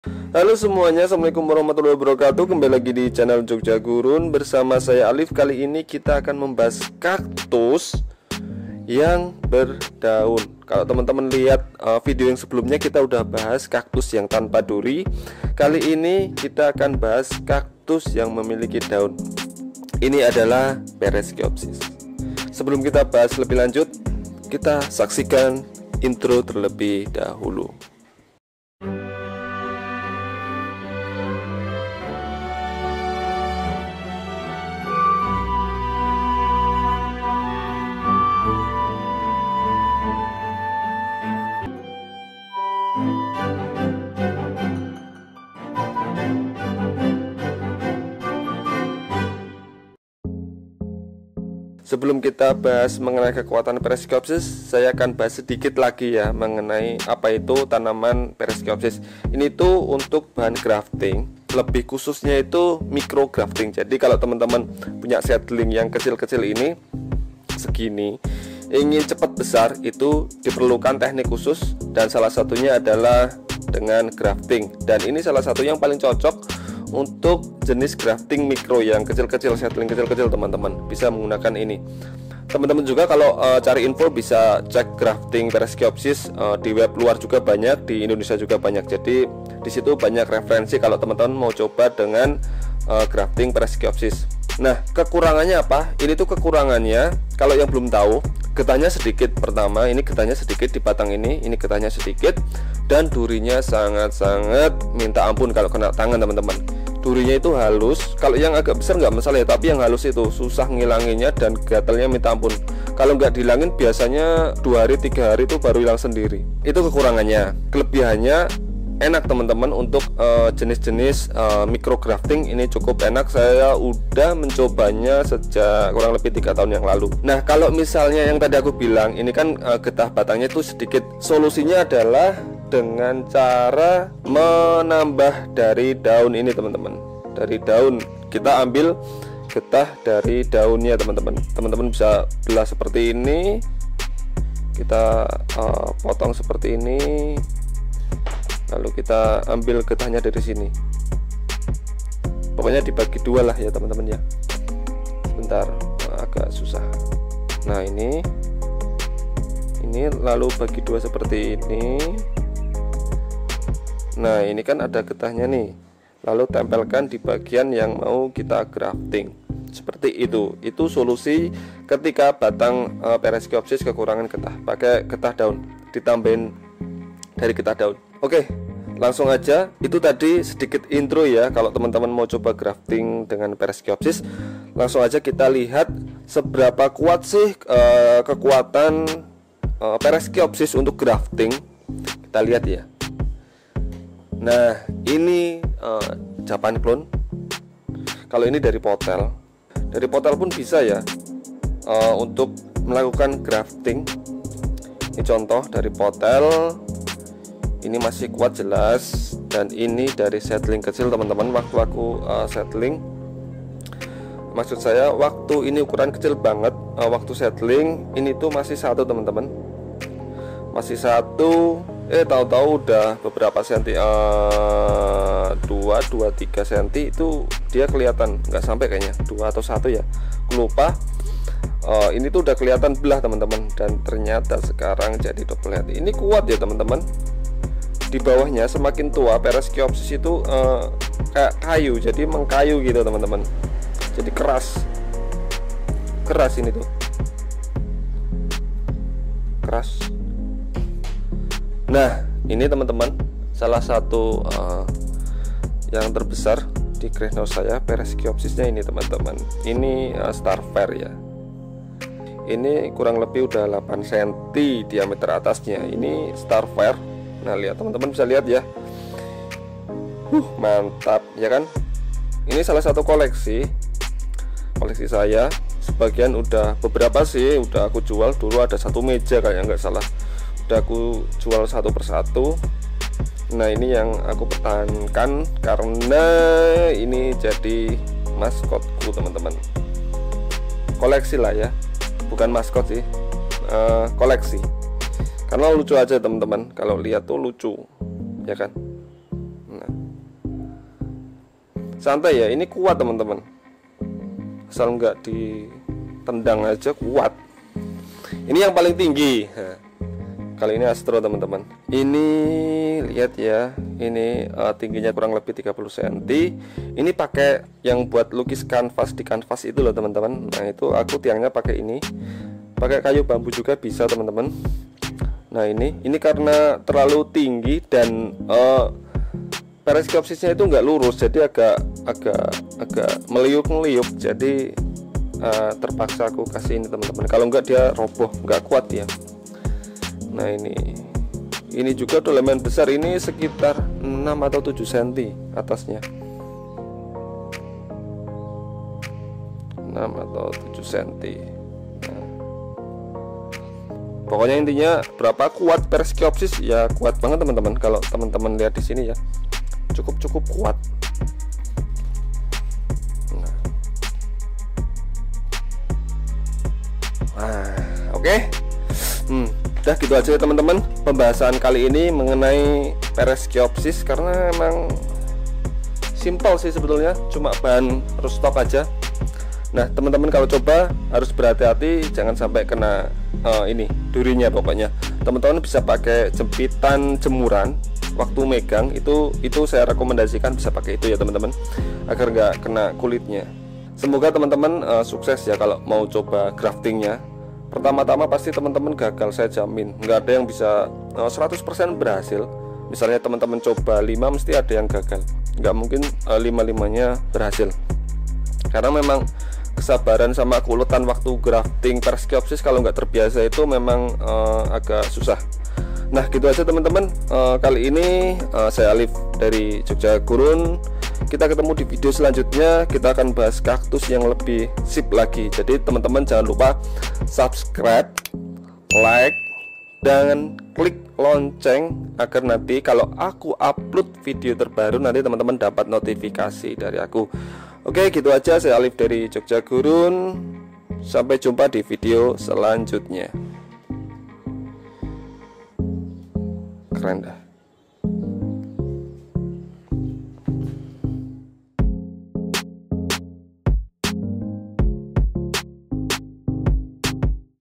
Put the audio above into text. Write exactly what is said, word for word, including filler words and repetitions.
Halo semuanya, assalamualaikum warahmatullahi wabarakatuh. Kembali lagi di channel Jogja Gurun bersama saya Alif. Kali ini kita akan membahas kaktus yang berdaun. Kalau teman-teman lihat uh, video yang sebelumnya, kita udah bahas kaktus yang tanpa duri. Kali ini kita akan bahas kaktus yang memiliki daun. Ini adalah Peresciopsis. Sebelum kita bahas lebih lanjut, kita saksikan intro terlebih dahulu. Sebelum kita bahas mengenai kekuatan Peresciopsis, saya akan bahas sedikit lagi ya mengenai apa itu tanaman Peresciopsis. Ini tuh untuk bahan grafting, lebih khususnya itu micro grafting. Jadi kalau teman-teman punya seedling yang kecil-kecil ini, segini, ingin cepat besar, itu diperlukan teknik khusus, dan salah satunya adalah dengan grafting. Dan ini salah satu yang paling cocok untuk jenis grafting mikro yang kecil-kecil, seedling kecil-kecil, teman-teman bisa menggunakan ini. Teman-teman juga kalau uh, cari info bisa cek grafting Peresciopsis uh, di web luar juga banyak, di Indonesia juga banyak. Jadi di situ banyak referensi kalau teman-teman mau coba dengan uh, grafting Peresciopsis. Nah, kekurangannya apa? Ini tuh kekurangannya, kalau yang belum tahu, getahnya sedikit. Pertama, ini getahnya sedikit di batang ini, ini getahnya sedikit, dan durinya sangat-sangat minta ampun kalau kena tangan, teman-teman. Durinya itu halus, kalau yang agak besar nggak masalah ya, tapi yang halus itu susah ngilanginnya dan gatalnya minta ampun. Kalau nggak dihilangin biasanya dua hari tiga hari itu baru hilang sendiri. Itu kekurangannya. Kelebihannya enak, teman-teman, untuk uh, jenis-jenis uh, micro grafting ini cukup enak. Saya udah mencobanya sejak kurang lebih tiga tahun yang lalu. Nah, kalau misalnya yang tadi aku bilang, ini kan uh, getah batangnya itu sedikit. Solusinya adalah dengan cara menambah dari daun ini, teman-teman. Dari daun kita ambil getah dari daunnya, teman-teman. Teman-teman bisa belah seperti ini, kita uh, potong seperti ini, lalu kita ambil getahnya dari sini. Pokoknya dibagi dua lah ya, teman-teman ya. Sebentar, agak susah. Nah, ini ini lalu bagi dua seperti ini. Nah, ini kan ada getahnya nih. Lalu tempelkan di bagian yang mau kita grafting. Seperti itu. Itu solusi ketika batang uh, Peresciopsis kekurangan getah. Pakai getah daun, ditambahin dari getah daun. Oke, langsung aja. Itu tadi sedikit intro ya. Kalau teman-teman mau coba grafting dengan Peresciopsis, langsung aja kita lihat seberapa kuat sih uh, kekuatan uh, Peresciopsis untuk grafting. Kita lihat ya. Nah, ini uh, Japan clone. Kalau ini dari potel, dari potel pun bisa ya uh, untuk melakukan grafting. Ini contoh dari potel. Ini masih kuat jelas. Dan ini dari seedling kecil, teman-teman. Waktu aku uh, seedling, maksud saya waktu ini ukuran kecil banget. uh, Waktu seedling ini tuh masih satu, teman-teman. Masih satu. Eh tahu-tahu udah beberapa senti, uh, dua, dua, tiga senti itu dia kelihatan. Nggak sampai kayaknya, dua atau satu ya, aku lupa. uh, Ini tuh udah kelihatan belah, teman-teman. Dan ternyata sekarang jadi double head. Ini kuat ya, teman-teman. Di bawahnya semakin tua Peresciopsis itu uh, kayak kayu, jadi mengkayu gitu, teman-teman. Jadi keras, keras ini tuh, keras. Nah, ini teman-teman, salah satu uh, yang terbesar di greenhouse saya, Peresciopsisnya ini, teman-teman. Ini uh, Starfair ya. Ini kurang lebih udah delapan senti diameter atasnya. Ini Starfair. Nah, lihat teman-teman, bisa lihat ya. Uh, mantap ya kan? Ini salah satu koleksi koleksi saya. Sebagian udah, beberapa sih udah aku jual. Dulu ada satu meja kayaknya, nggak salah, udah aku jual satu persatu. Nah, ini yang aku pertahankan karena ini jadi maskotku, teman-teman. Koleksi lah ya, bukan maskot sih, uh, koleksi. Karena lucu aja, teman-teman. Kalau lihat tuh lucu, ya kan. Nah, santai ya, ini kuat teman-teman, asal nggak ditendang aja kuat. Ini yang paling tinggi. Nah, kali ini Astro teman-teman. Ini lihat ya, ini uh, tingginya kurang lebih tiga puluh sentimeter. Ini pakai yang buat lukis kanvas di kanvas itu loh teman-teman. Nah itu aku tiangnya pakai ini, pakai kayu bambu juga bisa teman-teman. Nah ini, ini karena terlalu tinggi dan uh, periskopsisnya itu nggak lurus, jadi agak agak agak meliuk-meliuk. Jadi uh, terpaksa aku kasih ini teman-teman. Kalau nggak dia roboh, nggak kuat ya. Nah ini, ini juga tuh elemen besar, ini sekitar enam atau tujuh sentimeter atasnya, enam atau tujuh sentimeter. Nah, pokoknya intinya berapa kuat periskopsis ya, kuat banget teman-teman. Kalau teman-teman lihat di sini ya, cukup cukup kuat. Nah, nah oke. Okay. Hmm, udah gitu aja ya teman-teman pembahasan kali ini mengenai periskopsis, karena emang simpel sih sebetulnya, cuma bahan rooftop aja. Nah teman-teman kalau coba harus berhati-hati, jangan sampai kena uh, ini durinya. Pokoknya teman-teman bisa pakai jempitan jemuran waktu megang, itu itu saya rekomendasikan bisa pakai itu ya teman-teman, agar nggak kena kulitnya. Semoga teman-teman uh, sukses ya kalau mau coba graftingnya. Pertama-tama pasti teman-teman gagal, saya jamin. Nggak ada yang bisa uh, seratus persen berhasil. Misalnya teman-teman coba lima, mesti ada yang gagal. Nggak mungkin uh, lima-limanya berhasil, karena memang kesabaran sama keuletan waktu grafting periskopsis kalau nggak terbiasa itu memang uh, agak susah. Nah gitu aja teman-teman, uh, kali ini uh, saya Alif dari Jogja Gurun. Kita ketemu di video selanjutnya, kita akan bahas kaktus yang lebih sip lagi. Jadi teman-teman jangan lupa subscribe, like, dan klik lonceng agar nanti kalau aku upload video terbaru nanti teman-teman dapat notifikasi dari aku. Oke gitu aja, saya Alif dari Jogja Gurun. Sampai jumpa di video selanjutnya. Keren dah.